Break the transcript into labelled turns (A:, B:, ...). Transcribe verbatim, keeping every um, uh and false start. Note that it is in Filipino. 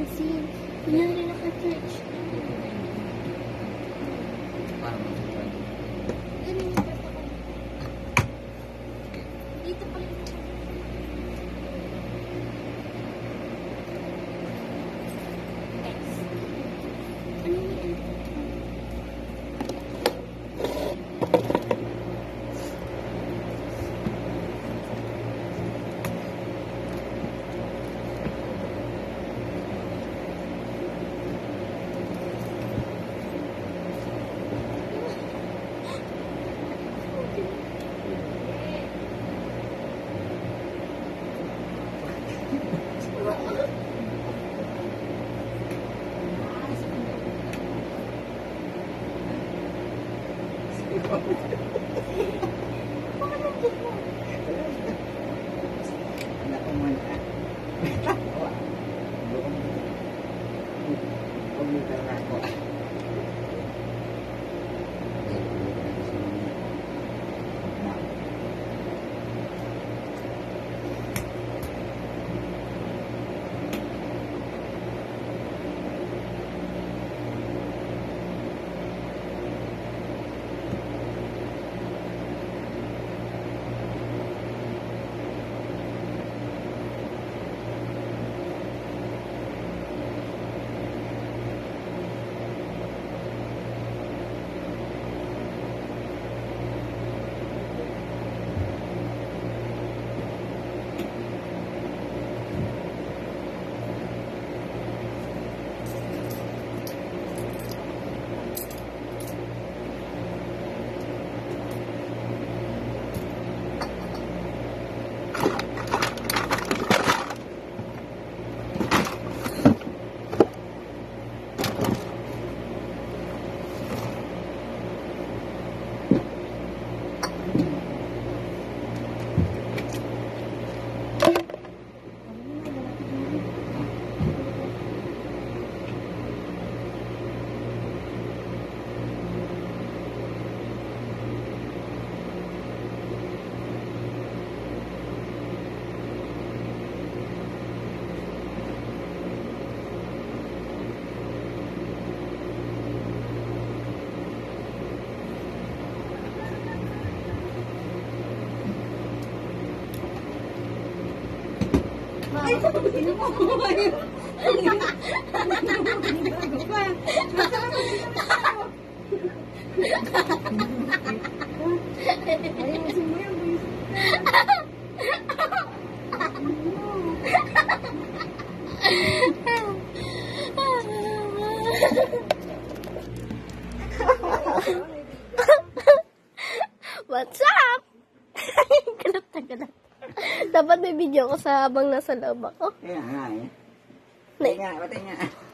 A: kasi. Kunyari naka-church.
B: Parang mag-surprise.
A: Ganun yung ba't ako. Dito pala yung guys. Ano yun?
C: Ay, sabihin mo ko ngayon. Ayusin mo yan, boys.
A: What's up? Galat na galat. Dapat may video ko sa habang nasa loob ako.
B: Kaya nga eh.
A: Nay.
B: Kaya nga, patay nga.